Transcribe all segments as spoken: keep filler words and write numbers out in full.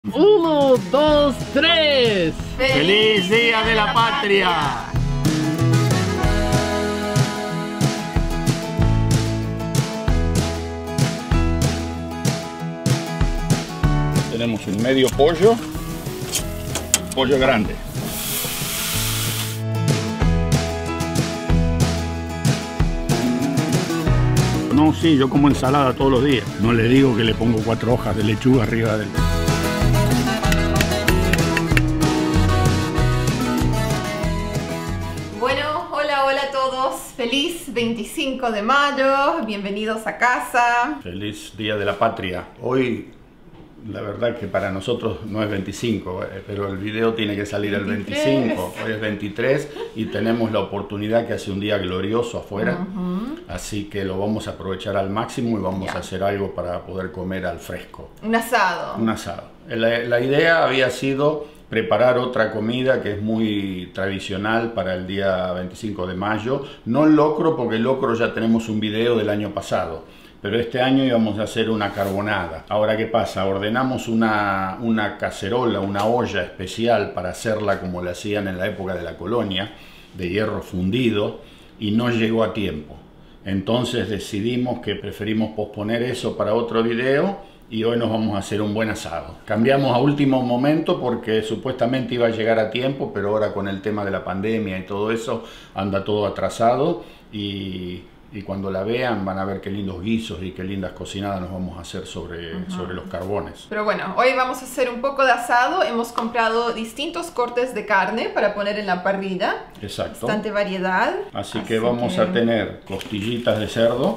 Uno, dos, tres. ¡Feliz Día de la Patria! Tenemos un medio pollo, pollo grande. No, sí, yo como ensalada todos los días. No le digo que le pongo cuatro hojas de lechuga arriba del... Bueno, hola, hola a todos. Feliz veinticinco de mayo. Bienvenidos a casa. Feliz Día de la Patria. Hoy, la verdad que para nosotros no es veinticinco, pero el video tiene que salir el veinticinco. Hoy es veintitrés y tenemos la oportunidad que hace un día glorioso afuera. Uh-huh. Así que lo vamos a aprovechar al máximo y vamos yeah. a hacer algo para poder comer al fresco. Un asado. Un asado. La, la idea había sido preparar otra comida que es muy tradicional para el día veinticinco de mayo. No el locro, porque el locro ya tenemos un video del año pasado. Pero este año íbamos a hacer una carbonada. Ahora, ¿qué pasa? Ordenamos una, una cacerola, una olla especial para hacerla como la hacían en la época de la colonia, de hierro fundido, y no llegó a tiempo. Entonces decidimos que preferimos posponer eso para otro video y hoy nos vamos a hacer un buen asado. Cambiamos a último momento porque supuestamente iba a llegar a tiempo, pero ahora con el tema de la pandemia y todo eso anda todo atrasado y... Y cuando la vean van a ver qué lindos guisos y qué lindas cocinadas nos vamos a hacer sobre, uh-huh. sobre los carbones. Pero bueno, hoy vamos a hacer un poco de asado. Hemos comprado distintos cortes de carne para poner en la parrilla. Exacto. Bastante variedad. Así, Así que vamos que... a tener costillitas de cerdo.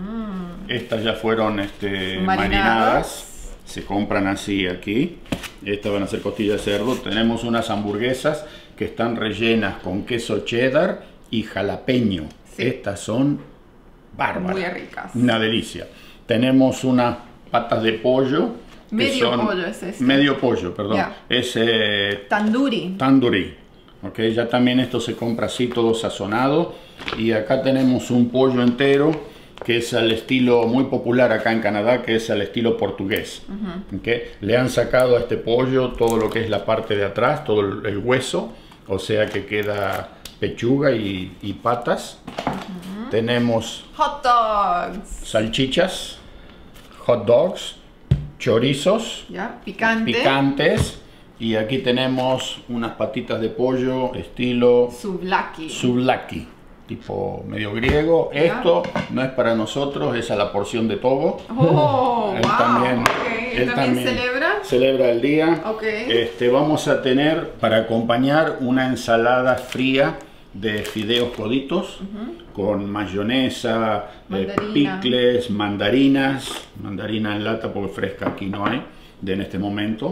Mm. Estas ya fueron este, marinadas. marinadas. Se compran así aquí. Estas van a ser costillas de cerdo. Tenemos unas hamburguesas que están rellenas con queso cheddar y jalapeño. Sí. Estas son... bárbaras. Muy ricas. Una delicia. Tenemos unas patas de pollo. Medio son, pollo es este. Medio pollo, perdón. Yeah. Es eh, tandoori. Tandoori. Okay, ya también esto se compra así todo sazonado. Y acá tenemos un pollo entero que es al estilo muy popular acá en Canadá, que es al estilo portugués. Uh-huh. Okay. Le han sacado a este pollo todo lo que es la parte de atrás, todo el, el hueso. O sea que queda pechuga y, y patas. Uh-huh. Tenemos hot dogs, salchichas, hot dogs, chorizos, yeah, picante. picantes, y aquí tenemos unas patitas de pollo estilo souvlaki, souvlaki, tipo medio griego. Yeah. Esto no es para nosotros, es a la porción de Togo. Oh, él wow. también, okay. él, él también, también celebra. Celebra el día. Okay. Este, vamos a tener para acompañar una ensalada fría de fideos coditos, uh-huh. con mayonesa, eh, picles, mandarinas, mandarina en lata porque fresca aquí no hay de en este momento,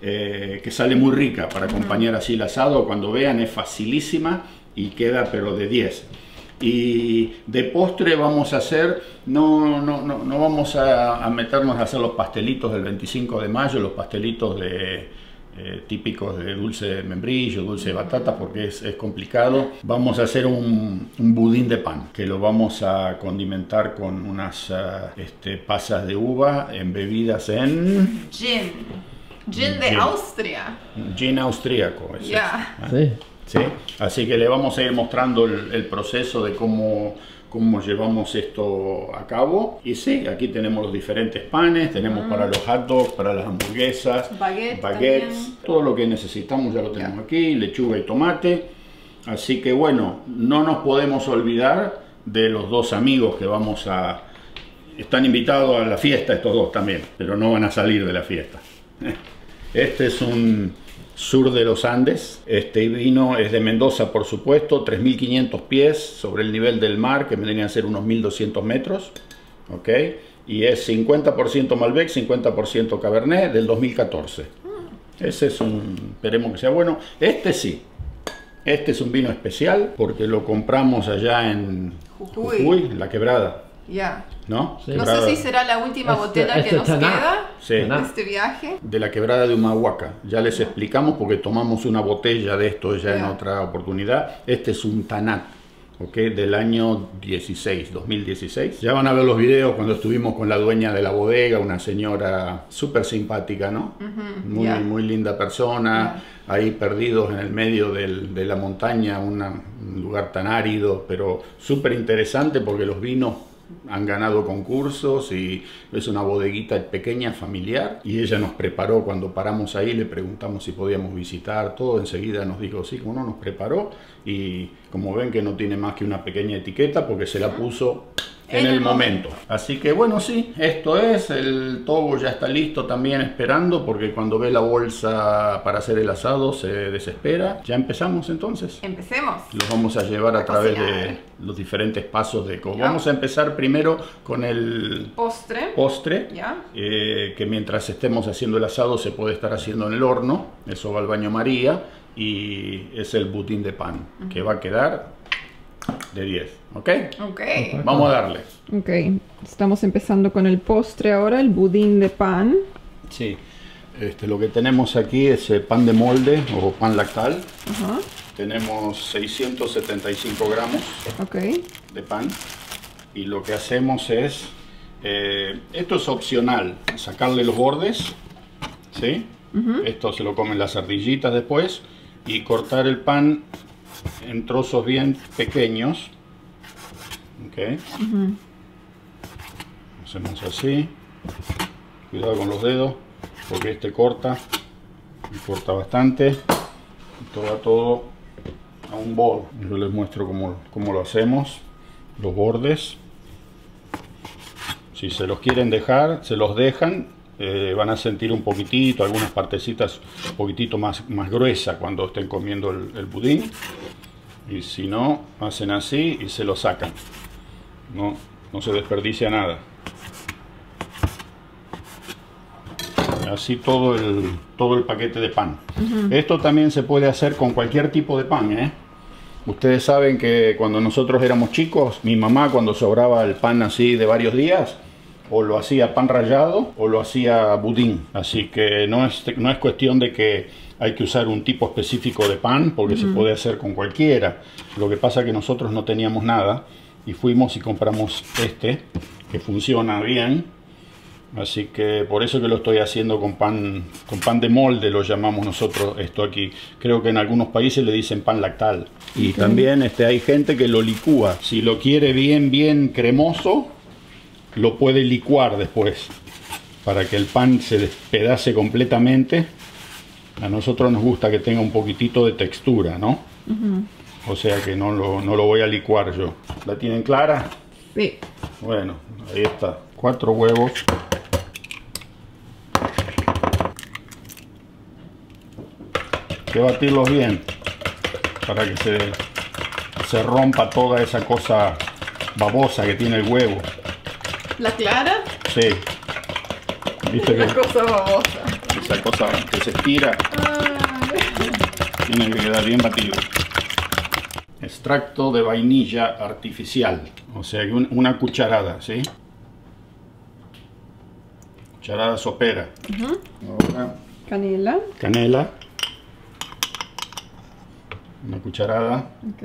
eh, que sale muy rica para acompañar uh-huh. así el asado. Cuando vean es facilísima y queda pero de diez. Y de postre vamos a hacer, no, no, no, no vamos a, a meternos a hacer los pastelitos del veinticinco de mayo, los pastelitos de Eh, típicos de dulce de membrillo, dulce de batata, porque es, es complicado. Vamos a hacer un, un budín de pan que lo vamos a condimentar con unas uh, este, pasas de uva embebidas en gin, gin de gin. Austria, gin austríaco. Es yeah. eso, ¿eh? Sí. Sí. Así que le vamos a ir mostrando el, el proceso de cómo cómo llevamos esto a cabo. Y sí, aquí tenemos los diferentes panes, tenemos mm. para los hot dogs, para las hamburguesas, Baguette baguettes, también. Todo lo que necesitamos ya lo tenemos yeah. aquí, lechuga y tomate. Así que bueno, no nos podemos olvidar de los dos amigos que vamos a... Están invitados a la fiesta estos dos también, pero no van a salir de la fiesta. Este es un sur de los Andes. Este vino es de Mendoza, por supuesto, tres mil quinientos pies sobre el nivel del mar, que vendrían a ser unos mil doscientos metros. ¿Ok? Y es cincuenta por ciento Malbec, cincuenta por ciento Cabernet, del dos mil catorce. Ese es un... esperemos que sea bueno. Este sí. Este es un vino especial porque lo compramos allá en Jujuy, Jujuy La Quebrada. Ya. Yeah. ¿No? Sí. No sé si será la última este, botella este que nos taná. queda sí. de este viaje. De la Quebrada de Humahuaca. Ya les explicamos porque tomamos una botella de esto ya yeah. en otra oportunidad. Este es un tanat. ¿ok? Del año dieciséis, dos mil dieciséis. Ya van a ver los videos cuando estuvimos con la dueña de la bodega, una señora súper simpática, ¿no? Uh-huh. Muy, yeah. muy linda persona, yeah. ahí perdidos en el medio del, de la montaña, una, un lugar tan árido, pero súper interesante porque los vinos han ganado concursos y es una bodeguita pequeña, familiar, y ella nos preparó cuando paramos ahí, le preguntamos si podíamos visitar todo, enseguida nos dijo sí, como no, nos preparó, y como ven que no tiene más que una pequeña etiqueta porque se la puso en el momento. Así que bueno, sí, esto es, el tobo ya está listo también esperando porque cuando ve la bolsa para hacer el asado se desespera. ¿Ya empezamos entonces? Empecemos. Los vamos a llevar a, a través de los diferentes pasos de cómo. Vamos a empezar primero con el postre, postre eh, que mientras estemos haciendo el asado se puede estar haciendo en el horno. Eso va al baño María y es el budín de pan, uh-huh. que va a quedar de diez, ¿ok? Ok. Vamos a darle. Ok, estamos empezando con el postre ahora, el budín de pan. Sí, este, lo que tenemos aquí es eh, pan de molde o pan lactal. Uh-huh. Tenemos seiscientos setenta y cinco gramos okay. de pan. Y lo que hacemos es, eh, esto es opcional, sacarle los bordes, ¿sí? Uh-huh. Esto se lo comen las ardillitas después. Y cortar el pan en trozos bien pequeños. Ok. Uh-huh. Hacemos así. Cuidado con los dedos, porque este corta. Y corta bastante. Y todo va todo a un bol. Yo les muestro cómo, cómo lo hacemos. Los bordes. Si se los quieren dejar, se los dejan. Eh, van a sentir un poquitito, algunas partecitas un poquitito más, más gruesa cuando estén comiendo el, el budín. Y si no, hacen así y se lo sacan. No, no se desperdicia nada. Así todo el, todo el paquete de pan. Uh-huh. Esto también se puede hacer con cualquier tipo de pan, ¿eh? Ustedes saben que cuando nosotros éramos chicos, mi mamá cuando sobraba el pan así de varios días, o lo hacía pan rallado o lo hacía budín. Así que no es, no es cuestión de que hay que usar un tipo específico de pan, porque uh-huh. se puede hacer con cualquiera. Lo que pasa es que nosotros no teníamos nada y fuimos y compramos este, que funciona bien. Así que por eso que lo estoy haciendo con pan, con pan de molde, lo llamamos nosotros esto aquí. Creo que en algunos países le dicen pan lactal. Y okay. también este, hay gente que lo licúa. Si lo quiere bien, bien cremoso, lo puede licuar después para que el pan se despedace completamente. A nosotros nos gusta que tenga un poquitito de textura, ¿no? Uh-huh. O sea que no lo, no lo voy a licuar yo. ¿La tienen clara? Sí. Bueno, ahí está. Cuatro huevos. Hay que batirlos bien para que se, se rompa toda esa cosa babosa que tiene el huevo. ¿La clara? Sí. ¿Viste la que cosa babosa. Esa cosa que se estira. Ay. Tiene que quedar bien batido. Extracto de vainilla artificial. O sea que un, una cucharada, ¿sí? Cucharada sopera. Uh-huh. Ahora, canela. Canela. Una cucharada. Ok.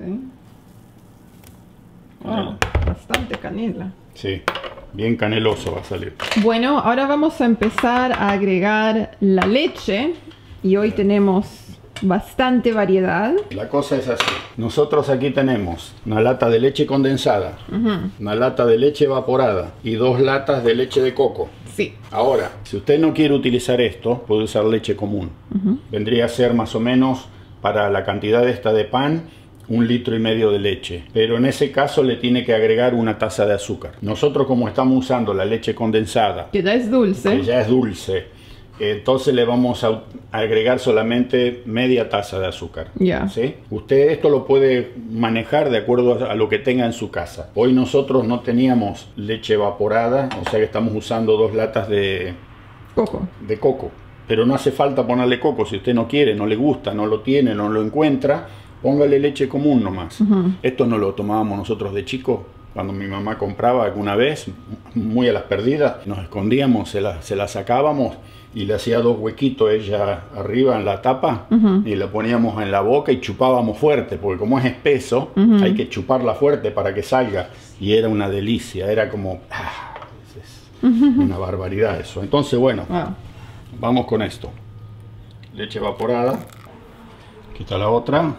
Wow, bastante canela. Sí. Bien caneloso va a salir. Bueno, ahora vamos a empezar a agregar la leche. Y hoy tenemos bastante variedad. La cosa es así. Nosotros aquí tenemos una lata de leche condensada, uh-huh. una lata de leche evaporada y dos latas de leche de coco. Sí. Ahora, si usted no quiere utilizar esto, puede usar leche común. Uh-huh. Vendría a ser más o menos para la cantidad esta de pan, un litro y medio de leche, pero en ese caso le tiene que agregar una taza de azúcar. Nosotros, como estamos usando la leche condensada, que ya es dulce, que ya es dulce, entonces le vamos a agregar solamente media taza de azúcar. Ya. ¿Sí? Usted esto lo puede manejar de acuerdo a lo que tenga en su casa. Hoy nosotros no teníamos leche evaporada, o sea que estamos usando dos latas de coco. De coco. Pero no hace falta ponerle coco si usted no quiere, no le gusta, no lo tiene, no lo encuentra. Póngale leche común nomás. Uh-huh. Esto no lo tomábamos nosotros de chicos Cuando mi mamá compraba alguna vez, muy a las perdidas, nos escondíamos, se la, se la sacábamos y le hacía dos huequitos ella arriba en la tapa, uh-huh. y la poníamos en la boca y chupábamos fuerte, porque como es espeso, uh-huh. hay que chuparla fuerte para que salga. Y era una delicia, era como... Ah, es uh-huh. una barbaridad eso. Entonces, bueno, wow. vamos con esto. Leche evaporada. Aquí está la otra.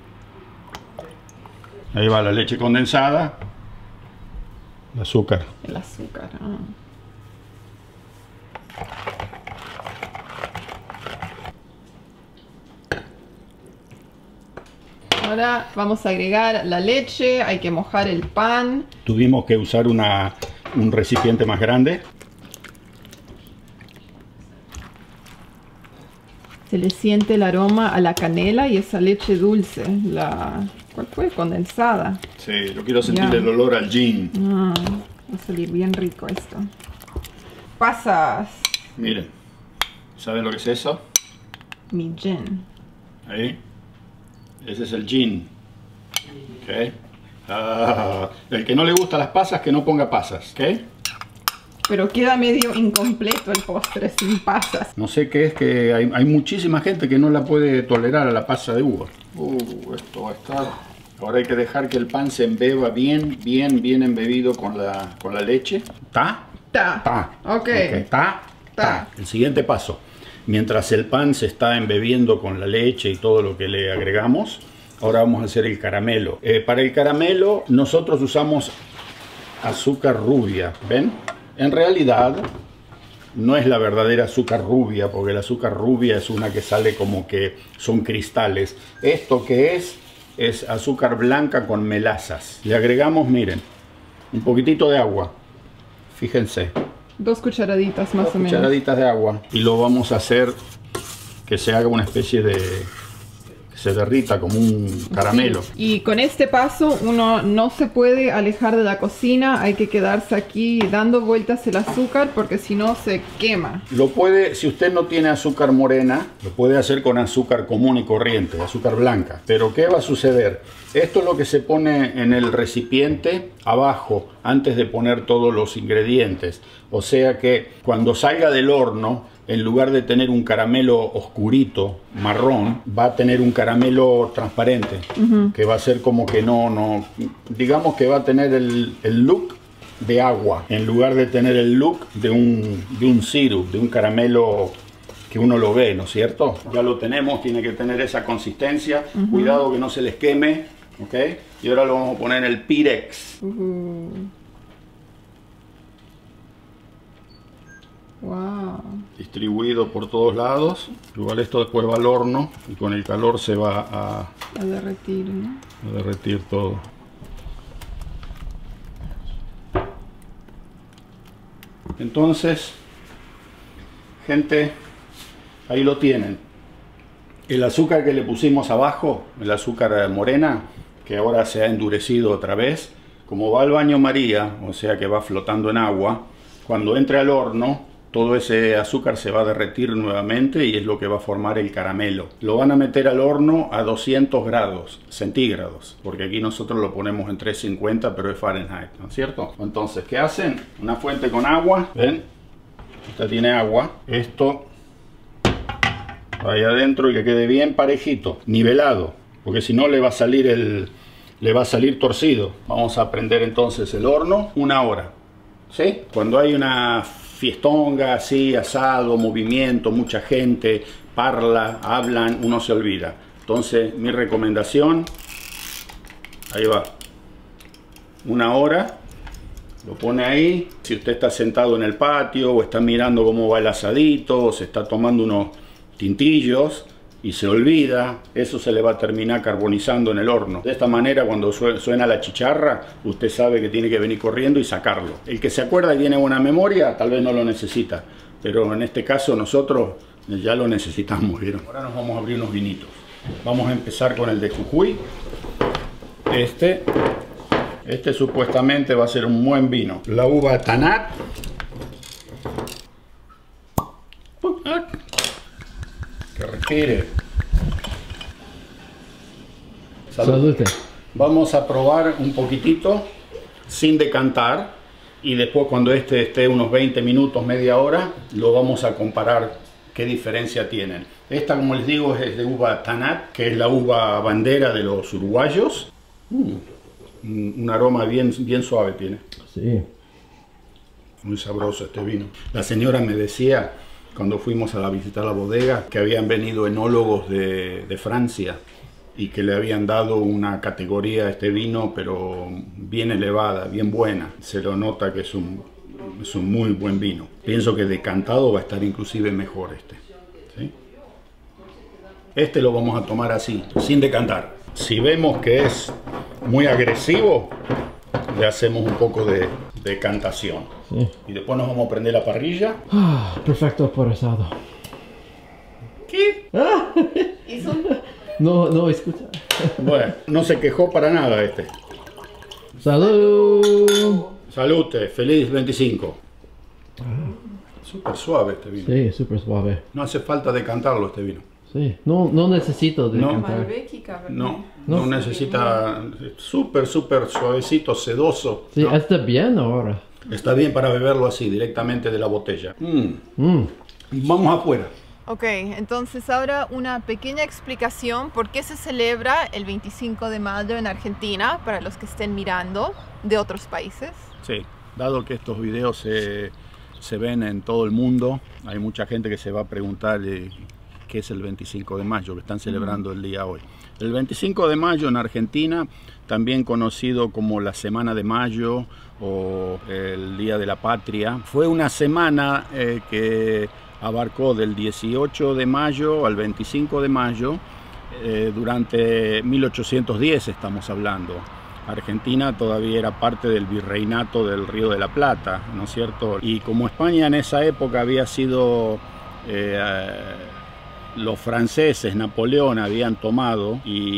Ahí va la leche condensada. El azúcar. El azúcar. Ah. Ahora vamos a agregar la leche, hay que mojar el pan. Tuvimos que usar una, un recipiente más grande. Se le siente el aroma a la canela y esa leche dulce, la... ¿cuál fue? Condensada. Sí, yo quiero sentir ya. el olor al gin. Ah, va a salir bien rico esto. Pasas. Miren, ¿saben lo que es eso? Mi gin. Ahí. Ese es el gin. Okay. Ah, el que no le gusta las pasas, que no ponga pasas. ¿Okay? Pero queda medio incompleto el postre sin pasas. No sé qué es, que hay, hay muchísima gente que no la puede tolerar a la pasa de uva. Uh, esto va a estar... Ahora hay que dejar que el pan se embeba bien, bien, bien embebido con la, con la leche. ¿Está? Está. Está. Ok. ¿Está? Está. El siguiente paso. Mientras el pan se está embebiendo con la leche y todo lo que le agregamos, ahora vamos a hacer el caramelo. Eh, para el caramelo nosotros usamos azúcar rubia, ¿ven? En realidad no es la verdadera azúcar rubia, porque el azúcar rubia es una que sale como que son cristales. Esto que es, es azúcar blanca con melazas. Le agregamos, miren, un poquitito de agua, fíjense. Dos cucharaditas más Dos o menos. cucharaditas de agua. Y lo vamos a hacer que se haga una especie de... que se derrita como un caramelo. Sí. Y con este paso uno no se puede alejar de la cocina. Hay que quedarse aquí dando vueltas el azúcar porque si no se quema. Lo puede, si usted no tiene azúcar morena, lo puede hacer con azúcar común y corriente, azúcar blanca. Pero ¿qué va a suceder? Esto es lo que se pone en el recipiente abajo antes de poner todos los ingredientes. O sea que cuando salga del horno, en lugar de tener un caramelo oscurito, marrón, va a tener un caramelo transparente. Uh-huh. Que va a ser como que no, no, digamos que va a tener el, el look de agua, en lugar de tener el look de un, de un syrup, de un caramelo que uno lo ve, ¿no es cierto? Ya lo tenemos, tiene que tener esa consistencia. Uh-huh. Cuidado que no se les queme, ¿ok? Y ahora lo vamos a poner en el Pyrex. Uh-huh. Wow. Distribuido por todos lados. Igual esto después va al horno y con el calor se va a, a derretir, ¿no? A derretir todo. Entonces, gente, ahí lo tienen. El azúcar que le pusimos abajo, el azúcar morena, que ahora se ha endurecido otra vez, como va al baño María, o sea que va flotando en agua, cuando entre al horno, todo ese azúcar se va a derretir nuevamente y es lo que va a formar el caramelo. Lo van a meter al horno a doscientos grados centígrados, porque aquí nosotros lo ponemos en trescientos cincuenta, pero es Fahrenheit, ¿no es cierto? Entonces, ¿qué hacen? Una fuente con agua, ¿ven? Esta tiene agua. Esto va ahí adentro y que quede bien parejito, nivelado, porque si no le va a salir el, le va a salir torcido. Vamos a prender entonces el horno una hora, ¿sí? Cuando hay una fiestonga, así, asado, movimiento, mucha gente, parla, hablan, uno se olvida. Entonces, mi recomendación, ahí va, una hora, lo pone ahí. Si usted está sentado en el patio o está mirando cómo va el asadito, o se está tomando unos tintillos y se olvida, eso se le va a terminar carbonizando en el horno. De esta manera, cuando suena la chicharra, usted sabe que tiene que venir corriendo y sacarlo. El que se acuerda y tiene buena memoria, tal vez no lo necesita, pero en este caso nosotros ya lo necesitamos, ¿vieron? Ahora nos vamos a abrir unos vinitos. Vamos a empezar con el de Jujuy. Este, este supuestamente va a ser un buen vino. La uva Tanat. Que respire. Salud. Salud. Vamos a probar un poquitito sin decantar, y después cuando este esté unos veinte minutos, media hora, lo vamos a comparar qué diferencia tienen. Esta, como les digo, es de uva Tanat, que es la uva bandera de los uruguayos. Mm, un aroma bien, bien suave tiene. Sí. Muy sabroso este vino. La señora me decía, cuando fuimos a visitar la bodega, que habían venido enólogos de, de Francia y que le habían dado una categoría a este vino, pero bien elevada, bien buena. Se lo nota que es un, es un muy buen vino. Pienso que decantado va a estar inclusive mejor este. ¿Sí? Este lo vamos a tomar así, sin decantar. Si vemos que es muy agresivo, le hacemos un poco de decantación. Sí. Y después nos vamos a prender la parrilla. Ah, perfecto por asado. ¿Qué? Ah, Hizo un- no, no escucha. Bueno, no se quejó para nada este. Salud. Salute, feliz veinticinco. Súper suave este vino. Sí, súper suave. No hace falta decantarlo este vino. Sí, no, no necesito de No. cantar. Malbec y Cabernet. No, no, No. necesita, súper, súper suavecito, sedoso. Sí, ¿no? está bien ahora. Está bien para beberlo así, directamente de la botella. Mm. Mm. Vamos afuera. Ok, entonces ahora una pequeña explicación por qué se celebra el veinticinco de mayo en Argentina, para los que estén mirando de otros países. Sí, dado que estos videos se, se ven en todo el mundo, hay mucha gente que se va a preguntar eh, qué es el veinticinco de mayo, que están celebrando el día hoy. El veinticinco de mayo en Argentina, también conocido como la Semana de Mayo o el Día de la Patria, fue una semana eh, que abarcó del dieciocho de mayo al veinticinco de mayo, eh, durante mil ochocientos diez estamos hablando. Argentina todavía era parte del virreinato del Río de la Plata, ¿no es cierto? Y como España en esa época había sido... Eh, los franceses, Napoleón, habían tomado,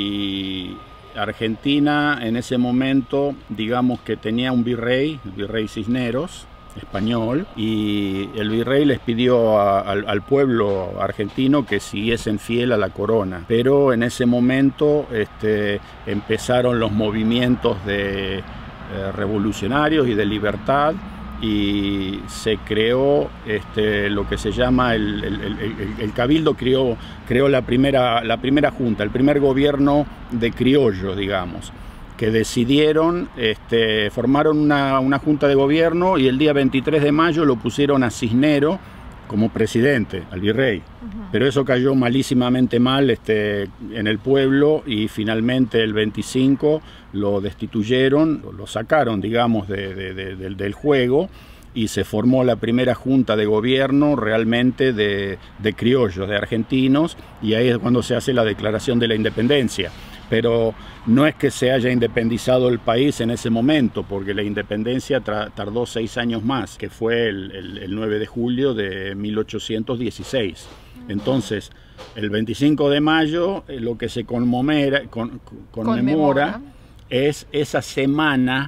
y Argentina en ese momento, digamos que tenía un virrey, el virrey Cisneros, español, y el virrey les pidió a, al, al pueblo argentino que siguiesen fiel a la corona. Pero en ese momento este, empezaron los movimientos de, eh, revolucionarios y de libertad, y se creó este, lo que se llama el, el, el, el, el Cabildo creó, creó la, primera, la primera junta, el primer gobierno de criollos, digamos, que decidieron, este, formaron una, una junta de gobierno, y el día veintitrés de mayo lo pusieron a Cisneros como presidente, al virrey. Uh-huh. Pero eso cayó malísimamente mal este, en el pueblo, y finalmente el veinticinco lo destituyeron, lo sacaron, digamos, de, de, de, de, del juego, y se formó la primera junta de gobierno realmente de, de criollos, de argentinos, y ahí es cuando se hace la declaración de la independencia. Pero no es que se haya independizado el país en ese momento, porque la independencia tardó seis años más, que fue el, el, el nueve de julio de mil ochocientos dieciséis. Entonces, el veinticinco de mayo, eh, lo que se conmemora, con, conmemora, conmemora es esa semana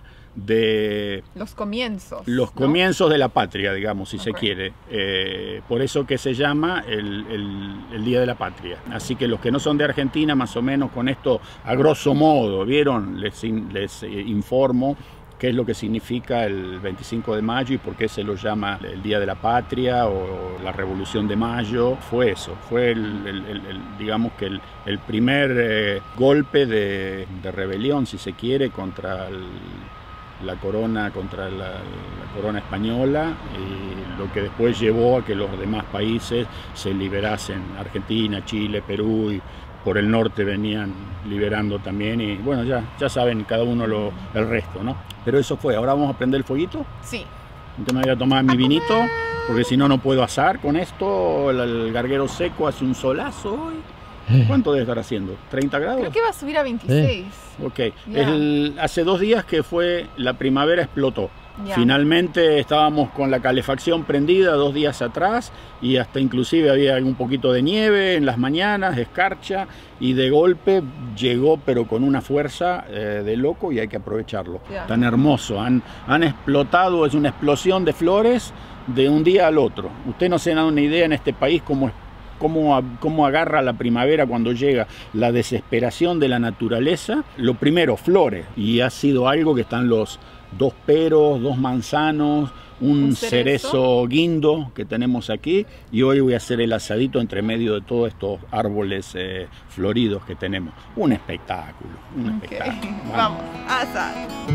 de los comienzos, los ¿no? comienzos de la patria, digamos, si okay. se quiere. Eh, por eso que se llama el, el, el Día de la Patria. Así que los que no son de Argentina, más o menos con esto, a grosso modo, ¿vieron? Les, les eh, informo qué es lo que significa el veinticinco de mayo y por qué se lo llama el Día de la Patria o la Revolución de Mayo. Fue eso, fue el, el, el, el digamos que el, el primer eh, golpe de, de rebelión, si se quiere, contra el la corona, contra la, la corona española, y lo que después llevó a que los demás países se liberasen, Argentina, Chile, Perú, y por el norte venían liberando también, y bueno, ya, ya saben cada uno lo, el resto, ¿no? Pero eso fue. Ahora vamos a prender el fueguito. Sí. Entonces me voy a tomar mi vinito, porque si no, no puedo asar con esto. El, el garguero seco hace un solazo hoy. ¿Cuánto debe estar haciendo? ¿treinta grados? Creo que va a subir a veintiséis. Ok. Yeah. El, hace dos días que fue, la primavera explotó. Yeah. Finalmente estábamos con la calefacción prendida dos días atrás, y hasta inclusive había un poquito de nieve en las mañanas, escarcha, y de golpe llegó, pero con una fuerza eh, de loco, y hay que aprovecharlo. Yeah. Tan hermoso. Han, han explotado, es una explosión de flores de un día al otro. Usted no se da una idea en este país cómo es. Cómo, cómo agarra la primavera cuando llega la desesperación de la naturaleza. Lo primero, flores, y ha sido algo que están los, dos peros, dos manzanos, un, Un cerezo. cerezo guindo que tenemos aquí, y hoy voy a hacer el asadito entre medio de todos estos árboles eh, floridos que tenemos. Un espectáculo, un Ok, espectáculo. vamos a asar.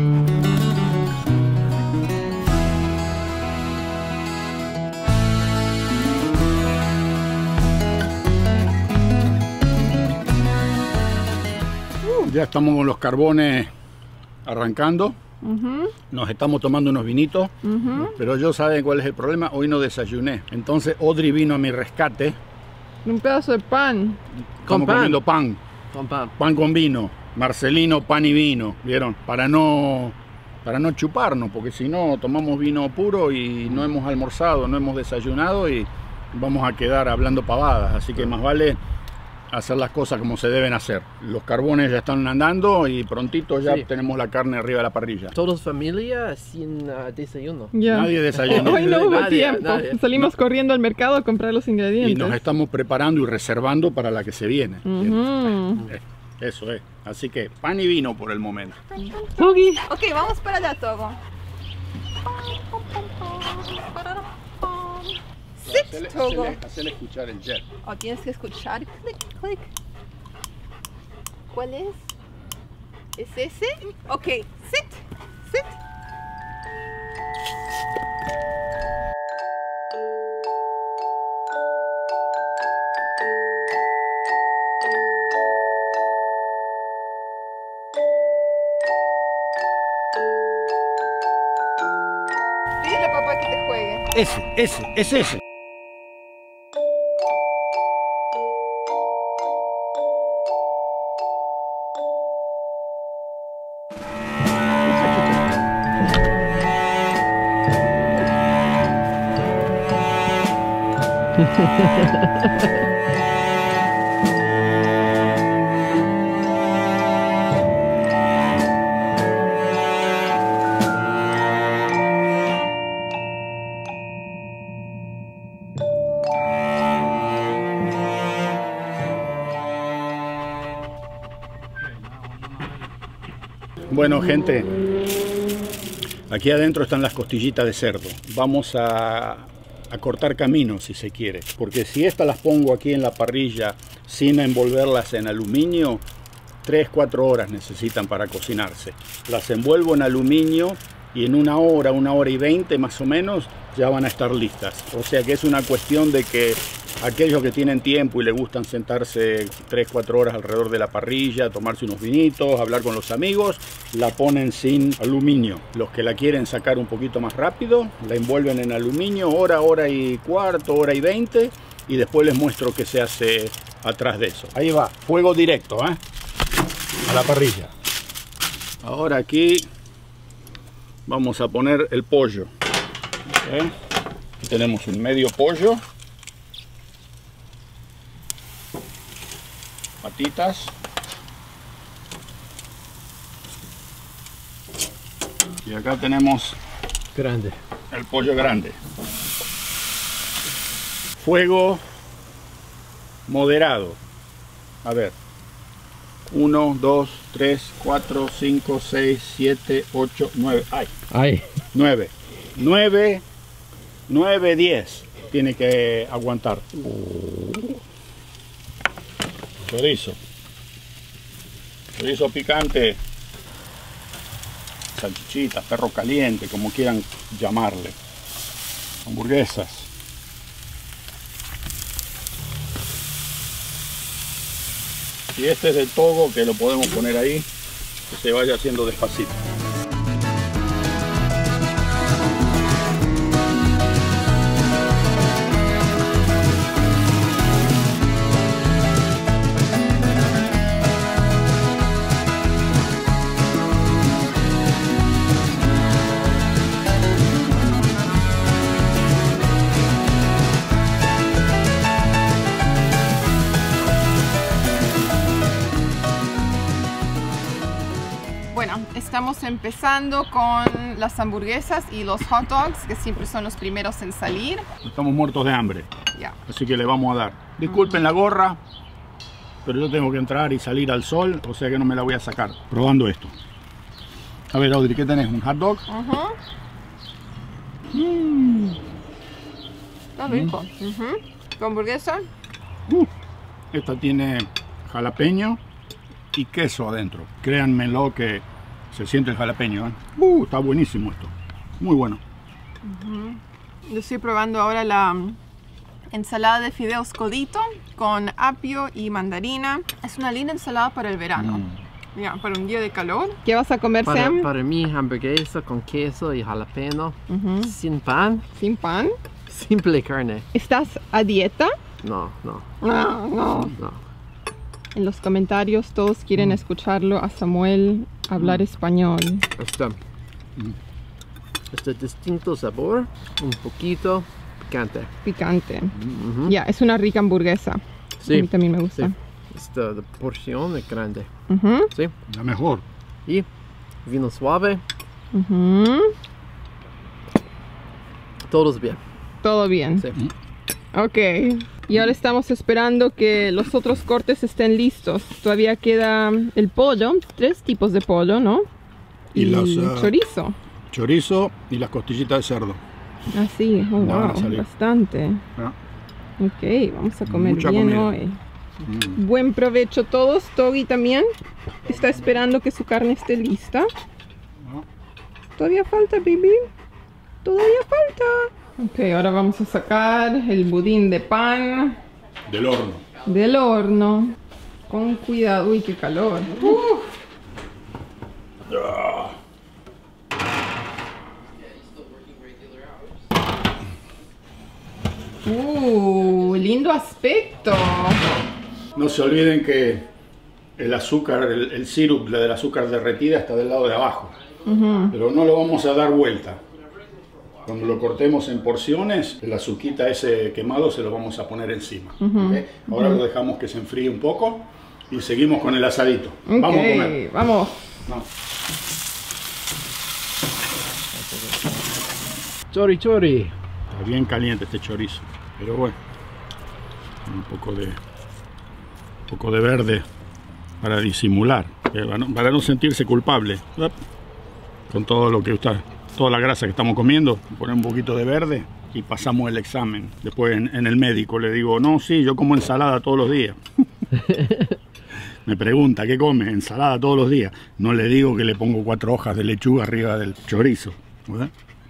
Ya estamos con los carbones arrancando. Ujú, Nos estamos tomando unos vinitos, ujú. pero yo, ¿saben cuál es el problema? Hoy no desayuné. Entonces Audrey vino a mi rescate. Un pedazo de pan. Estamos pan. comiendo pan, Con pan. pan con vino. Marcelino, pan y vino, ¿vieron? Para no, para no chuparnos, porque si no tomamos vino puro y no hemos almorzado, no hemos desayunado y vamos a quedar hablando pavadas. Así que más vale hacer las cosas como se deben hacer. Los carbones ya están andando y prontito ya Sí. tenemos la carne arriba de la parrilla. Todos familia sin uh, desayuno. Ya. Nadie desayunó. Hoy no hubo Nadie, tiempo. nadie. Salimos corriendo al mercado a comprar los Y ingredientes. nos estamos preparando y reservando para la que se viene. Ujú. Eh, Eso es. Así que pan y vino por el momento. Togi. Ok, vamos para allá, Togo. Sit, Togo. Hacerle escuchar el jet. Oh, tienes que escuchar. Clic, clic. ¿Cuál es? ¿Es ese? Ok, sit, sit. Dile a papá que te juegue. Ese, ese, es ese. Bueno, gente, aquí adentro están las costillitas de cerdo. Vamos a, a cortar camino, si se quiere, porque si estas las pongo aquí en la parrilla sin envolverlas en aluminio, tres cuatro horas necesitan para cocinarse. Las envuelvo en aluminio y en una hora, una hora y veinte más o menos, ya van a estar listas. O sea que es una cuestión de que aquellos que tienen tiempo y les gustan sentarse tres cuatro horas alrededor de la parrilla, tomarse unos vinitos, hablar con los amigos, la ponen sin aluminio. Los que la quieren sacar un poquito más rápido, la envuelven en aluminio, hora, hora y cuarto, hora y veinte, y después les muestro qué se hace atrás de eso. Ahí va, fuego directo, ¿eh? A la parrilla. Ahora aquí vamos a poner el pollo. ¿Eh? Aquí tenemos un medio pollo. Patitas. Y acá tenemos Grande. el pollo grande. Fuego moderado. A ver. uno, dos, tres, cuatro, cinco, seis, siete, ocho, nueve. ¡Ay! Ay. nueve. nueve, nueve, diez. Tiene que aguantar. Chorizo. Chorizo picante. Salchichitas, perro caliente, como quieran llamarle. Hamburguesas. Y este es de Togo, que lo podemos poner ahí, que se vaya haciendo despacito. Bueno, estamos empezando con las hamburguesas y los hot dogs, que siempre son los primeros en salir. Estamos muertos de hambre, Ya. así que le vamos a dar. Disculpen la gorra, pero yo tengo que entrar y salir al sol, o sea que no me la voy a sacar. Probando esto. A ver, Audrey, ¿qué tenés? ¿Un hot dog? Ajá. Mm. Está rico. Ujú. ¿Tu hamburguesa? Uh, esta tiene jalapeño y queso adentro. Créanmelo que se siente el jalapeño, ¿eh? Uh, está buenísimo esto. Muy bueno. Yo estoy probando ahora la mm, ensalada de fideos codito con apio y mandarina. Es una linda ensalada para el verano. Mm. Ya, para un día de calor. ¿Qué vas a comer, Para, Sam? para mí, hamburguesa con queso y jalapeno. Ujú. Sin pan, Sin pan. simple carne. ¿Estás a dieta? No, no, No, no. no. En los comentarios todos quieren escucharlo a Samuel hablar español. Está, este distinto sabor, un poquito picante. Picante. Ujú. Ya, es una rica hamburguesa. Sí. A mí también me gusta. Sí. Esta porción es grande. Ujú, Sí. La mejor. Y vino suave, ujú. todos bien. Todo bien. Sí. Ok. Y ahora estamos esperando que los otros cortes estén listos. Todavía queda el pollo, tres tipos de pollo, ¿no? Y los, ah, chorizo. Chorizo y las costillitas de cerdo. Ah, sí. Oh, Ya van a wow, salir. bastante. ¿Ah? Ok, vamos a comer Mucha bien comida. hoy. Mm. Buen provecho todos. Togi también está esperando que su carne esté lista. Todavía falta, baby. Todavía falta. Ok, ahora vamos a sacar el budín de pan Del horno. del horno. Con cuidado. Uy, qué calor. Uf. Uh, lindo aspecto. No se olviden que el azúcar, el, el sirup la del azúcar derretida está del lado de abajo. Ujú. Pero no lo vamos a dar vuelta. Cuando lo cortemos en porciones, el azuquita ese quemado se lo vamos a poner encima. ¿Ok? Ahora lo dejamos que se enfríe un poco y seguimos con el asadito. Ok, Vamos a comer. vamos. No. Chori, chori. Está bien caliente este chorizo, pero bueno, un poco de, un poco de verde para disimular, eh, para no, para no sentirse culpable. Up. Con todo lo que está, toda la grasa que estamos comiendo, poner un poquito de verde y pasamos el examen. Después en, en el médico le digo, no, sí, yo como ensalada todos los días. Me pregunta, ¿qué come? Ensalada todos los días. No le digo que le pongo cuatro hojas de lechuga arriba del chorizo. ¿Verdad?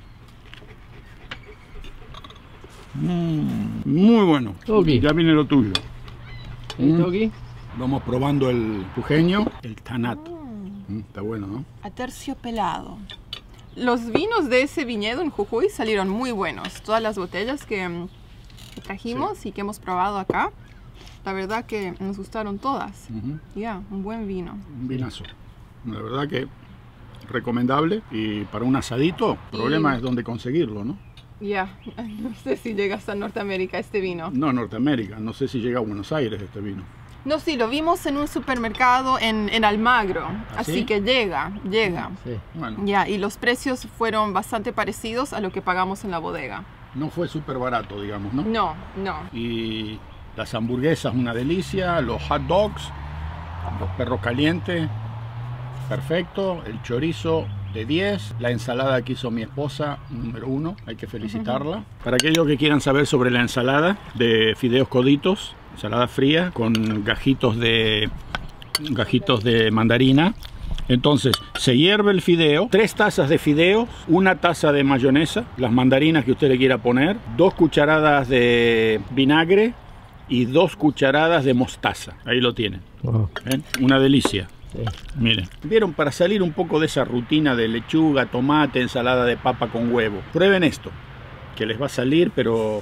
Mm, muy bueno. Togi. Ya viene lo tuyo. ¿Y Mm. Togi? Vamos probando el pujeño, el tanat. Mm, está bueno, ¿no? Aterciopelado. Los vinos de ese viñedo en Jujuy salieron muy buenos. Todas las botellas que, mm, que trajimos y que hemos probado acá, la verdad que nos gustaron todas. Ujú. Ya, un buen vino. Un vinazo. La verdad que recomendable. Y para un asadito, el problema Y- es dónde conseguirlo, ¿no? Ya, no sé si llega hasta Norteamérica este vino. No, Norteamérica. No sé si llega a Buenos Aires este vino. No, sí, lo vimos en un supermercado en, en Almagro. Así sí? que llega, llega. Sí. Bueno, Ya, y los precios fueron bastante parecidos a lo que pagamos en la bodega. no fue súper barato, digamos, ¿no? No, no. Y las hamburguesas, una delicia. Los hot dogs, los perros calientes, perfecto. El chorizo de diez. La ensalada que hizo mi esposa, número uno. Hay que felicitarla. Para aquellos que quieran saber sobre la ensalada de fideos coditos, ensalada fría con gajitos de, gajitos de mandarina. Entonces, se hierve el fideo, tres tazas de fideos, una taza de mayonesa, las mandarinas que usted le quiera poner, dos cucharadas de vinagre y dos cucharadas de mostaza. Ahí lo tienen. Wow. ¿Ven? Una delicia. Sí. Miren, vieron, para salir un poco de esa rutina de lechuga, tomate, ensalada de papa con huevo, prueben esto, que les va a salir, pero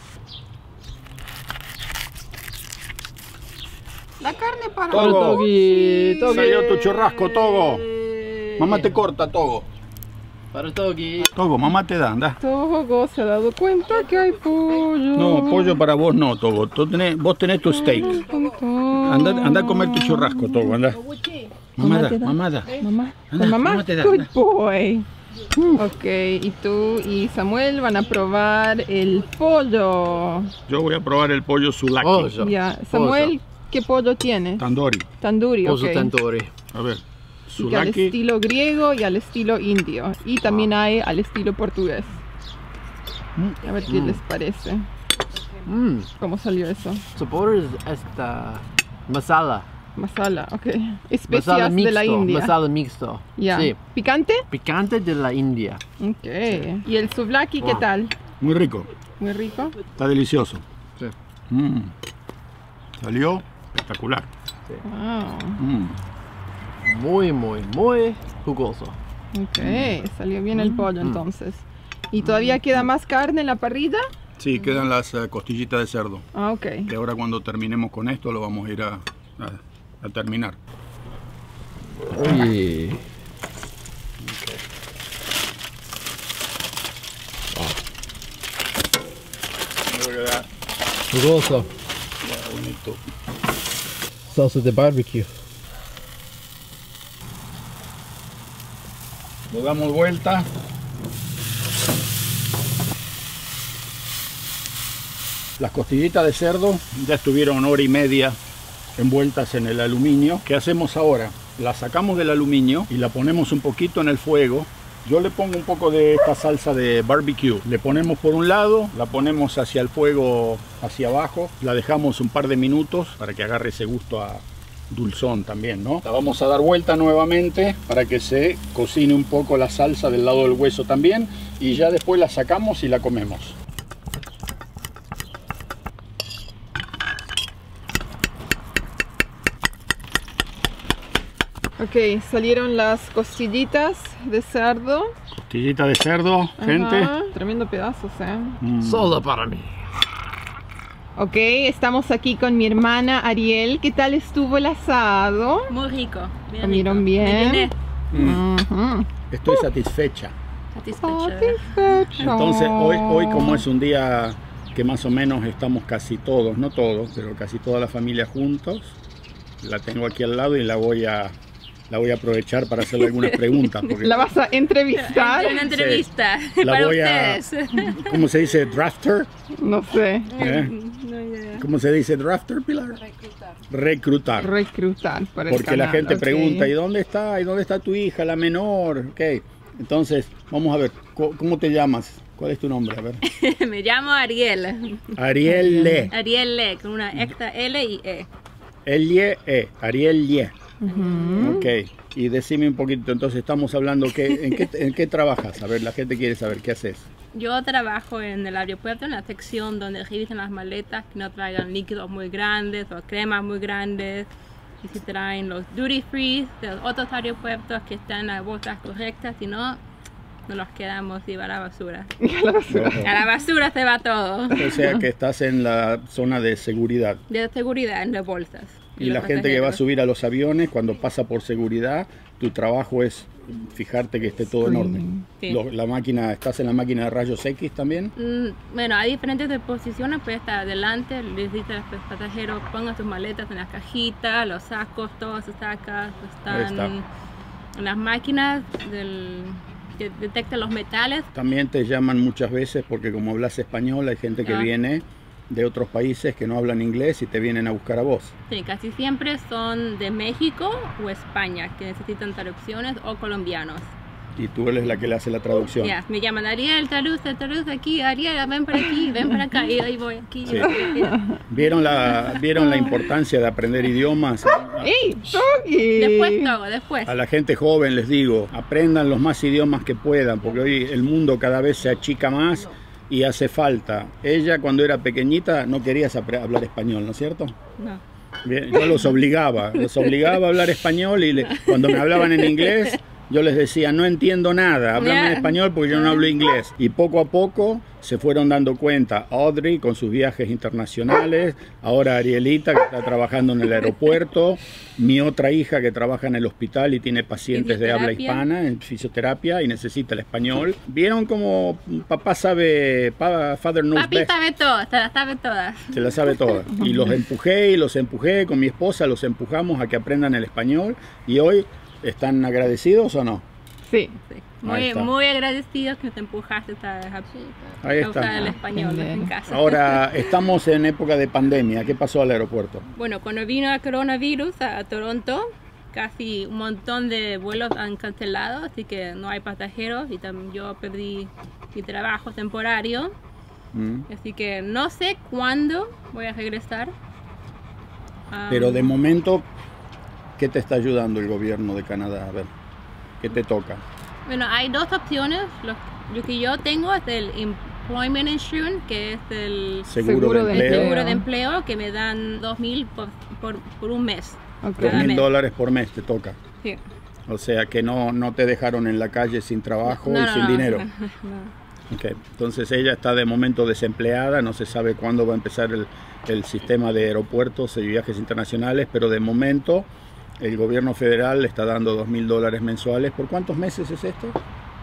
La carne para... Togo. Togi, Togi. Salió tu churrasco, Togo. Eh, Mamá te corta, Togo. Para Togi. Togo, mamá te da, anda. Togo se ha dado cuenta que hay pollo. No, pollo para vos no, Togo. Tú tenés- vos tenés tu steak. Anda, anda a comer tu churrasco, Togo, anda. Mamá da, te da. mamá da. Mamá, Anda, con mamá, mamá te da, good anda. boy. Ok, y tú y Samuel van a probar el pollo. Yo voy a probar el pollo sulaki. Pollo. Ya, Samuel, ¿qué pollo tienes? Tandoori. Tandoori, Pollo ok. tandoori. A ver. Así que al Souvlaki. estilo griego y al estilo indio. Y también hay al estilo portugués. A ver qué les parece. Mm. ¿Cómo salió eso? Sabor es esta masala. Masala, ok. Masala Especias mixto. de la India. Masala mixto. Ya. Sí. ¿Picante? Picante de la India. Ok. ¿Y el souvlaki qué Wow. tal? Muy rico. Muy rico. Está delicioso. Sí. Mm. Salió espectacular. Wow. Mm. Muy, muy, muy jugoso. Ok, salió bien el pollo entonces. ¿Y todavía queda más carne en la parrilla? Sí, quedan las eh, costillitas de cerdo. Ah, ok. Que ahora cuando terminemos con esto lo vamos a ir a, a- a terminar. Oye. Jugoso. Bonito. Salsa de barbecue. Lo damos vuelta. Las costillitas de cerdo ya estuvieron hora y media envueltas en el aluminio. ¿Qué hacemos ahora? La sacamos del aluminio y la ponemos un poquito en el fuego. Yo le pongo un poco de esta salsa de barbecue. Le ponemos por un lado, la ponemos hacia el fuego, hacia abajo. La dejamos un par de minutos para que agarre ese gusto a dulzón también, ¿no? La vamos a dar vuelta nuevamente para que se cocine un poco la salsa del lado del hueso también. Y ya después la sacamos y la comemos. Ok, salieron las costillitas de cerdo. Costillita de cerdo, gente. Ajá, tremendo pedazos, ¿eh? Mm. Solo para mí. Ok, estamos aquí con mi hermana Ariel. ¿Qué tal estuvo el asado? Muy rico. Bien ¿Comieron rico. bien? Me llené. Mm. Ujú. Estoy satisfecha. Satisfecha. Satisfecho. Entonces hoy, hoy como es un día que más o menos estamos casi todos, no todos, pero casi toda la familia juntos, la tengo aquí al lado y la voy a, la voy a aprovechar para hacerle algunas preguntas. Porque, ¿La vas a entrevistar? Una entrevista La para voy a- ustedes. ¿cómo se dice drafter? No sé. ¿Eh? No idea. ¿Cómo se dice drafter, Pilar? Reclutar. Reclutar. Reclutar para el Porque la canal, gente ok. pregunta, ¿y dónde está? ¿Y dónde está tu hija, la menor? Ok. Entonces, vamos a ver, ¿cómo cómo te llamas? ¿Cuál es tu nombre? A ver. Me llamo Ariel. Ariel Le. Ariel Le, con una extra L y E. Elie E. Ariel Ye. Ujú. Ok. Y decime un poquito, entonces estamos hablando, que, ¿en, qué, ¿en qué trabajas? A ver, la gente quiere saber, ¿qué haces? Yo trabajo en el aeropuerto, en la sección donde revisan las maletas que no traigan líquidos muy grandes o cremas muy grandes. Y si traen los duty free de los otros aeropuertos que están en las bolsas correctas, si no, nos los quedamos y va a la basura. A la basura se va todo. O sea que estás en la zona de seguridad. De seguridad en las bolsas. Y los la gente que va a pasajeros. subir a los aviones, cuando pasa por seguridad, tu trabajo es fijarte que esté todo en orden. Sí. Lo- la máquina, ¿estás en la máquina de rayos X también? Mm, Bueno, hay diferentes posiciones, puede estar adelante, les dice a los pasajeros pongan sus maletas en las cajitas, los sacos, todos se sacan, Ahí está. están en las máquinas del, que detectan los metales. También te llaman muchas veces porque como hablas español, hay gente que Ah. viene de otros países que no hablan inglés y te vienen a buscar a vos. Sí, casi siempre son de México o España que necesitan traducciones o colombianos. Y tú eres la que le hace la traducción. Ya, me llaman Ariel, traduce, traduce aquí, Ariel, ven para aquí, ven para acá, y ahí voy aquí. Sí. aquí. ¿Vieron la, ¿Vieron la importancia de aprender idiomas? ¡Ey, Togi! Después todo, después. A la gente joven les digo, aprendan los más idiomas que puedan, porque hoy el mundo cada vez se achica más y hace falta. Ella cuando era pequeñita no quería sapre- hablar español, ¿no es cierto? No. Bien, yo los obligaba, los obligaba a hablar español y le- cuando me hablaban en inglés yo les decía, no entiendo nada, háblame en Yeah. español porque yo no hablo inglés. Y poco a poco se fueron dando cuenta, Audrey con sus viajes internacionales, ahora Arielita que está trabajando en el aeropuerto, mi otra hija que trabaja en el hospital y tiene pacientes de habla Fisioterapia. hispana en fisioterapia y necesita el español. ¿Vieron cómo papá sabe, pa- father knows Papi best? sabe todo, se las sabe todas. Se la sabe toda. Y los empujé y los empujé con mi esposa, los empujamos a que aprendan el español. ¿Y hoy están agradecidos o no? Sí. Sí. Ahí Muy, está. muy agradecidos que nos empujaste a, a, Ahí a usar el está. español en casa. Ahora estamos en época de pandemia. ¿Qué pasó al aeropuerto? Bueno, cuando vino el coronavirus a Toronto, casi un montón de vuelos han cancelado, así que no hay pasajeros y también yo perdí mi trabajo temporario. Mm. Así que no sé cuándo voy a regresar. Pero Um, de momento, ¿qué te está ayudando el gobierno de Canadá? A ver, ¿qué te toca? Bueno, hay dos opciones. Lo, lo que yo tengo es el Employment Insurance, que es el Seguro, Seguro de de empleo. seguro de empleo, que me dan dos mil por, por, por un mes. Ok. Dos cada mil mes. dólares por mes te toca. Sí. O sea que no, no te dejaron en la calle sin trabajo No, y no, sin no, dinero. no, no. Ok, entonces ella está de momento desempleada, no se sabe cuándo va a empezar el, el sistema de aeropuertos y viajes internacionales, pero de momento el gobierno federal le está dando dos mil dólares mensuales. ¿Por cuántos meses es esto?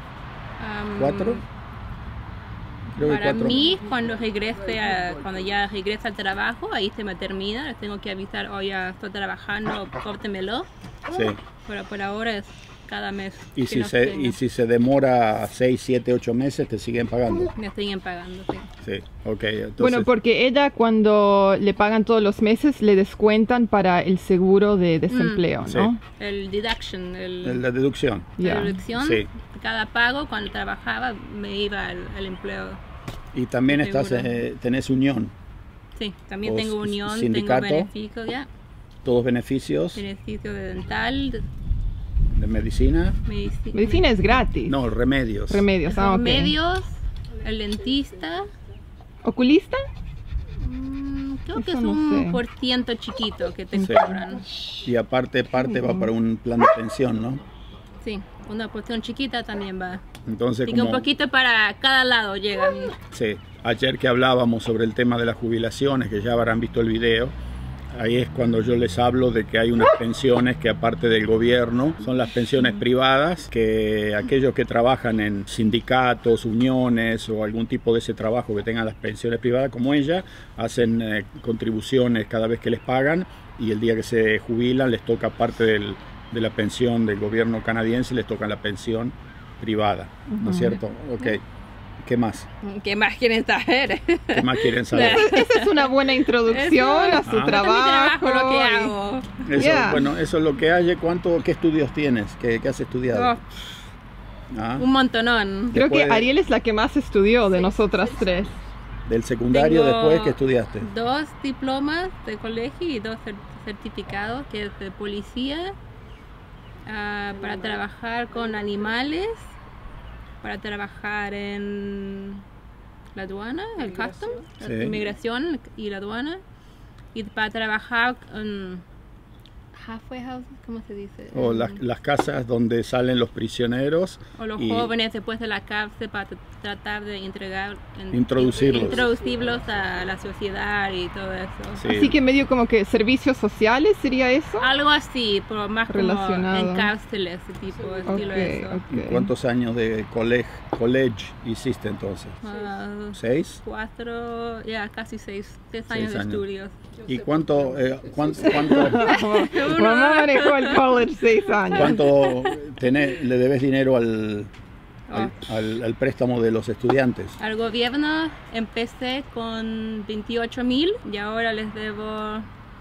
Um, ¿Cuatro? Creo que Para cuatro. mí, cuando regrese a- cuando ya regrese al trabajo, ahí se me termina. Les tengo que avisar, oh, ya estoy trabajando, córtemelo. Sí. Pero por ahora es cada mes. Y que si, no se, tengo. y si se demora seis, siete, ocho meses, te siguen pagando. Me siguen pagando, sí. Sí, ok. Entonces, Bueno, porque ella cuando le pagan todos los meses le descuentan para el seguro de desempleo, Sí. ¿no? El deduction, el, la deducción. la Ya. deducción, Sí. cada pago cuando trabajaba me iba al, al empleo. Y también estás, Seguro. eh, tenés unión, Sí, también ¿O tengo s- unión, sindicato? tengo beneficios, ya. todos beneficios Beneficio de dental, de de medicina. medici- Medicina es gratis. No, remedios. Remedios, ah, ok. remedios, el dentista. ¿Oculista? Mm, creo que Eso es no un sé. por ciento chiquito que te Sí. cobran. Y aparte, parte va para un plan de pensión, ¿no? Sí, una porción chiquita también va. Entonces, Así que un como, poquito para cada lado llega. sí, ayer que hablábamos sobre el tema de las jubilaciones, que ya habrán visto el video, ahí es cuando yo les hablo de que hay unas pensiones que aparte del gobierno son las pensiones privadas, que aquellos que trabajan en sindicatos, uniones o algún tipo de ese trabajo que tengan las pensiones privadas como ella, hacen eh, contribuciones cada vez que les pagan y el día que se jubilan les toca parte del, de la pensión del gobierno canadiense, les toca la pensión privada, ¿no es cierto? Ok, ¿qué más? ¿Qué más quieren saber? ¿Qué más quieren saber? Esa es una buena introducción a su Ah. trabajo. Este es mi trabajo, lo que y- hago. Eso, Yeah. Bueno, eso es lo que hay. ¿Cuánto, ¿Qué estudios tienes? ¿Qué, qué has estudiado? Oh, Ah, un montonón. Creo que Después- Ariel es la que más estudió de nosotras tres. ¿Del secundario Tengo después qué estudiaste? Dos diplomas de colegio y dos cer- certificados, que es de policía, ah, para trabajar con animales, para trabajar en la aduana, el custom, Sí. la inmigración y la aduana, y para trabajar en halfway houses, ¿cómo se dice? O las, las casas donde salen los prisioneros. O los y- jóvenes después de la cárcel para tr- tratar de entregar, en- Introducirlos. introducirlos a la sociedad y todo eso. Sí. Así que medio como que servicios sociales sería eso. Algo así, pero más Relacionado. como en cárceles, ese tipo de estilo Ok, eso. ¿Y ok. ¿Cuántos años de college, college hiciste entonces? Ah, ¿Seis? cuatro, ya casi seis, seis Seis años de años. estudios. ¿Y cuánto, eh, cuánto, cuánto, Mamá manejó el college seis años. cuánto tenés- le debes dinero al, Oh. al, al- al préstamo de los estudiantes? Al gobierno empecé con veintiocho mil y ahora les debo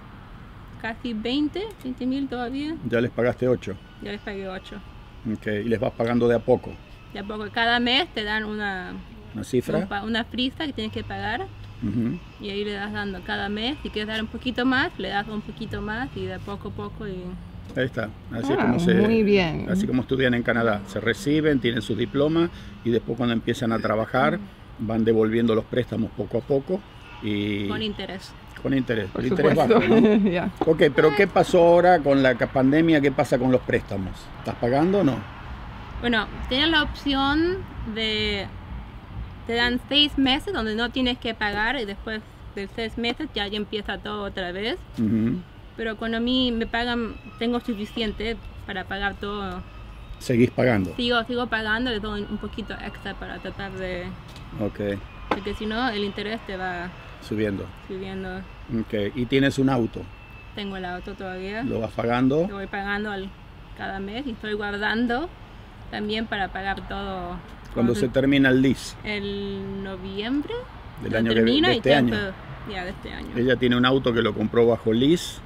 casi veinte, veinte mil todavía. Ya les pagaste ocho. Ya les pagué ocho. Okay. Y les vas pagando de a poco. De a poco, cada mes te dan una, ¿Una cifra? un pa- una frista que tienes que pagar. Ujú. Y ahí le das dando cada mes. Si quieres dar un poquito más, le das un poquito más y de poco a poco. Y... Ahí está, así es Ah, como se, muy bien. así como estudian en Canadá, se reciben, tienen sus diplomas y después cuando empiezan a trabajar van devolviendo los préstamos poco a poco y Con interés. con interés, Por el interés supuesto. bajo, ¿no? Ya. Ok, pero ¿qué pasó ahora con la ca- pandemia? ¿Qué pasa con los préstamos? ¿Estás pagando o no? Bueno, tienes la opción de... Te dan seis meses donde no tienes que pagar y después de seis meses ya, ya empieza todo otra vez. Ujú. Pero cuando a mí me pagan, tengo suficiente para pagar todo. ¿Seguís pagando? Sigo, sigo pagando y doy un poquito extra para tratar de... Ok, Porque si no, el interés te va subiendo. subiendo. Ok, y tienes un auto, Tengo el auto todavía. lo vas pagando. Lo voy pagando al- cada mes y estoy guardando también para pagar todo. Cuando se termina el lease El noviembre del lo año que termina de y este tengo año. que- ya de este año. Ella tiene un auto que lo compró bajo lease,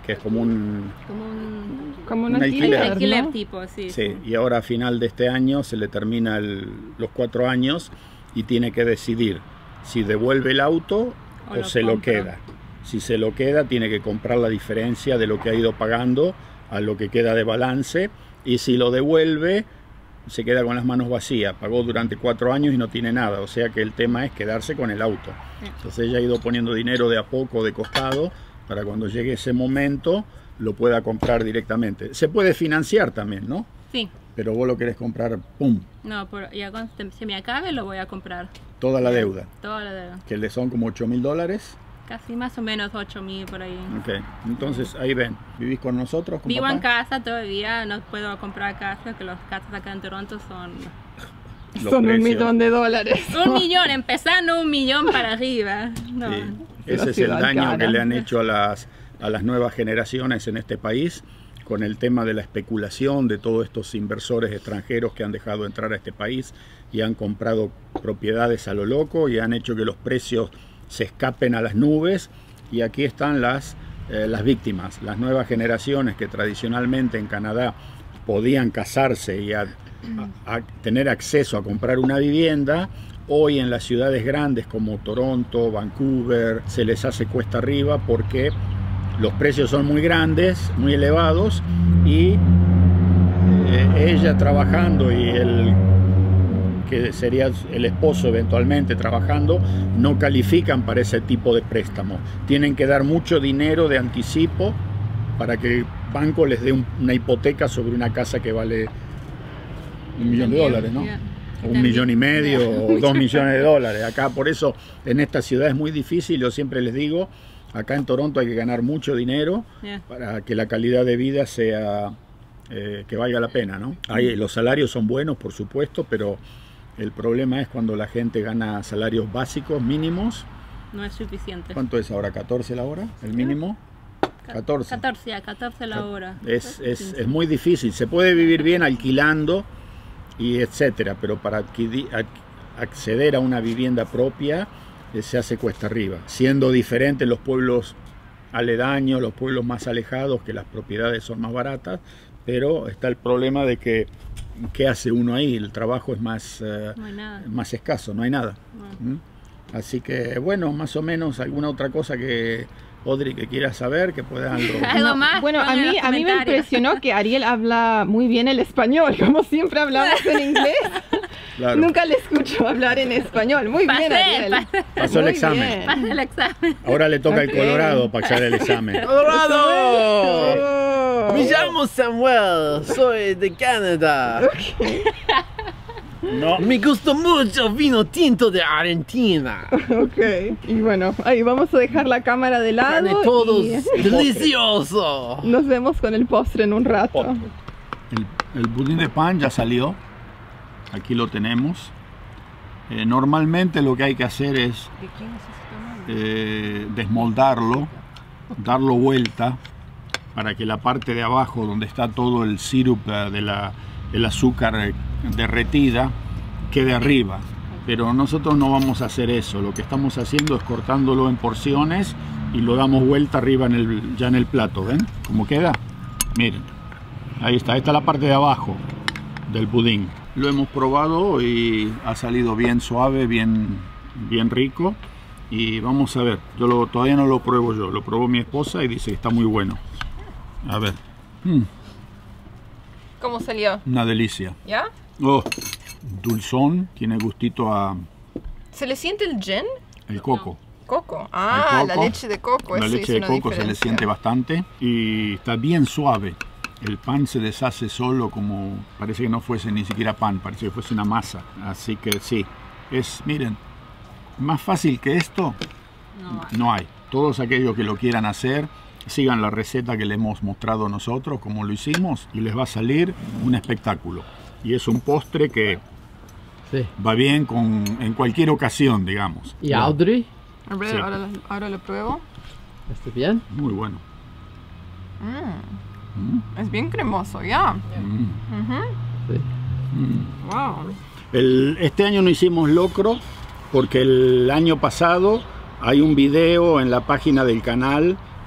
que es como un... Como un, Como un Un alquiler, alquiler. alquiler ¿no? tipo, sí. Sí, y ahora a final de este año se le termina el- los cuatro años y tiene que decidir si devuelve el auto O o, lo se lo compra. queda. Si se lo queda, tiene que comprar la diferencia de lo que ha ido pagando a lo que queda de balance, y si lo devuelve, se queda con las manos vacías. Pagó durante cuatro años y no tiene nada, o sea que el tema es quedarse con el auto. Sí. Entonces ella ha ido poniendo dinero de a poco de costado para cuando llegue ese momento lo pueda comprar directamente. Se puede financiar también, ¿no? Sí. Pero vos lo querés comprar, ¡pum!, No, por, ya cuando se- se me acabe lo voy a comprar. toda la deuda, Toda la deuda. que le son como ocho mil dólares. Casi más o menos ocho mil por ahí. Ok, entonces ahí ven, ¿vivís con nosotros? ¿Con Vivo papá? en casa todavía, no puedo comprar casa, que las casas acá en Toronto son Los Son un precios. millón de dólares. un millón, empezando un millón para arriba. No. Sí, La ese es el ciudad daño cara. que le han hecho a las, a las nuevas generaciones en este país con el tema de la especulación de todos estos inversores extranjeros que han dejado entrar a este país y han comprado propiedades a lo loco y han hecho que los precios se escapen a las nubes, y aquí están las, eh, las víctimas, las nuevas generaciones que tradicionalmente en Canadá podían casarse y a, a- a tener acceso a comprar una vivienda. Hoy en las ciudades grandes como Toronto, Vancouver, se les hace cuesta arriba porque los precios son muy grandes, muy elevados, y eh, ella trabajando y el que sería el esposo eventualmente trabajando, no califican para ese tipo de préstamo. Tienen que dar mucho dinero de anticipo para que el banco les dé un- una hipoteca sobre una casa que vale un millón de dólares, ¿no? Yeah. O un millón y medio o dos millones de dólares. Acá, por eso, en esta ciudad es muy difícil. Yo siempre les digo, acá en Toronto hay que ganar mucho dinero Yeah. para que la calidad de vida sea, eh, que valga la pena, ¿no? Hay, los salarios son buenos, por supuesto, pero el problema es cuando la gente gana salarios básicos, mínimos. No es suficiente. ¿Cuánto es ahora? ¿catorce la hora? ¿El mínimo? catorce. catorce, a catorce la hora. Es, es, es muy difícil. Se puede vivir bien alquilando y etcétera, pero para adquirir- ac- acceder a una vivienda propia eh, se hace cuesta arriba. Siendo diferente los pueblos aledaños, los pueblos más alejados, que las propiedades son más baratas, pero está el problema de que ¿qué hace uno ahí? El trabajo es más, eh, No hay nada. más escaso, no hay nada. No. ¿Mm? Así que bueno, más o menos alguna otra cosa que Audrey que quieras saber, que puedan... ¿Algo más? Bueno, a Pongan en mí, los a mí me comentarios. impresionó que Ariel habla muy bien el español, como siempre hablamos en inglés. Claro. Nunca le escucho hablar en español. Muy bien, Pasé, Ariel. pasé. Pasó el Muy examen. bien. Pasa el examen. Ahora le toca Ok. el Colorado para echar el examen. ¡Colorado! Oh. Me llamo Samuel, soy de Canadá. No, Me gusta mucho vino tinto de Argentina. Ok, y bueno, ahí vamos a dejar la cámara de lado De todos, y delicioso. nos vemos con el postre en un rato. el, el budín de pan ya salió. Aquí lo tenemos. Eh, normalmente lo que hay que hacer es eh, desmoldarlo, darlo vuelta para que la parte de abajo donde está todo el sirup eh, de la, el azúcar eh, derretida quede arriba. Pero nosotros no vamos a hacer eso. Lo que estamos haciendo es cortándolo en porciones y lo damos vuelta arriba en el, ya en el plato. ¿Ven cómo queda? Miren, ahí está. Esta es la parte de abajo del pudín. Lo hemos probado y ha salido bien suave, bien, bien rico. Y vamos a ver, yo lo, todavía no lo pruebo yo, lo probó mi esposa y dice que está muy bueno. A ver, mm, ¿Cómo salió? una delicia. ¿Ya? Oh, dulzón, tiene gustito a ¿Se le siente el gin? el coco. Coco. Ah, El la coco. leche de coco. La eso leche hizo de una coco se le diferencia. siente bastante y está bien suave. El pan se deshace solo, como parece que no fuese ni siquiera pan, parece que fuese una masa. Así que sí, es, miren, más fácil que esto No, no hay. Todos aquellos que lo quieran hacer, sigan la receta que le hemos mostrado nosotros, como lo hicimos, y les va a salir un espectáculo. Y es un postre que Sí. va bien con, en cualquier ocasión, digamos. ¿Y Audrey? A ver, Sí. ahora, lo- ahora lo pruebo. ¿Está bien? Muy bueno. Mm, Mm, es bien cremoso, ya. mm, Ujú. Sí. mm. Wow. El- este año no hicimos locro porque el año pasado hay un video en la página del canal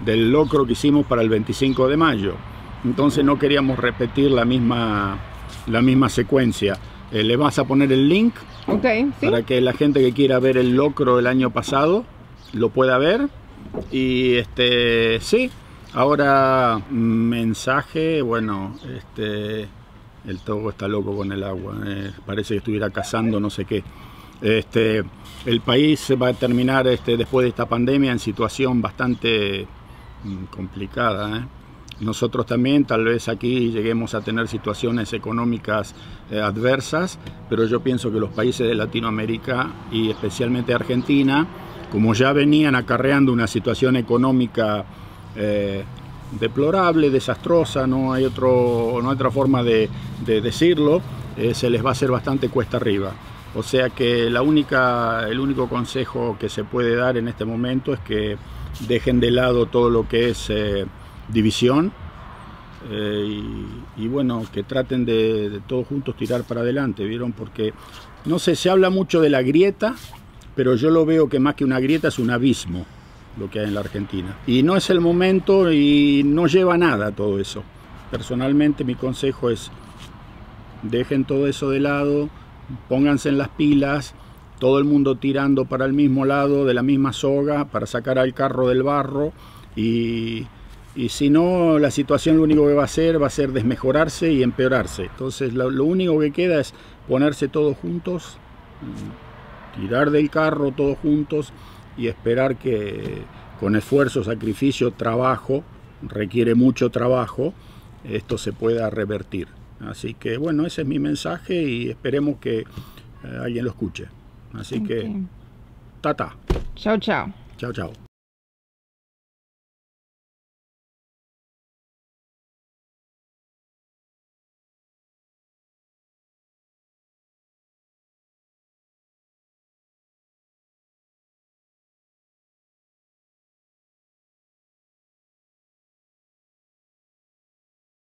del locro que hicimos para el veinticinco de mayo. Entonces no queríamos repetir la misma, la misma secuencia. Eh, le vas a poner el link Okay, ¿sí? para que la gente que quiera ver el locro del año pasado lo pueda ver. Y este sí, ahora mensaje, bueno, este el Togo está loco con el agua, eh, parece que estuviera cazando no sé qué. Este, el país va a terminar este, después de esta pandemia en situación bastante mm, complicada, ¿eh? Nosotros también tal vez aquí lleguemos a tener situaciones económicas eh, adversas, pero yo pienso que los países de Latinoamérica y especialmente Argentina, como ya venían acarreando una situación económica eh, deplorable, desastrosa, no hay, otro, no hay otra forma de, de decirlo, eh, se les va a hacer bastante cuesta arriba. O sea que la única, el único consejo que se puede dar en este momento es que dejen de lado todo lo que es eh, división eh, y, y bueno, que traten de, de todos juntos tirar para adelante, ¿vieron? Porque, no sé, se habla mucho de la grieta, pero yo lo veo que más que una grieta es un abismo lo que hay en la Argentina. Y no es el momento y no lleva a nada todo eso. Personalmente mi consejo es dejen todo eso de lado, pónganse en las pilas, todo el mundo tirando para el mismo lado de la misma soga para sacar al carro del barro y, y si no, la situación lo único que va a hacer va a ser desmejorarse y empeorarse. Entonces lo, lo único que queda es ponerse todos juntos, tirar del carro todos juntos y esperar que con esfuerzo, sacrificio, trabajo, requiere mucho trabajo, esto se pueda revertir. Así que bueno, ese es mi mensaje y esperemos que eh, alguien lo escuche. Así okay. que, tata. Chao, chao. Chao, chao.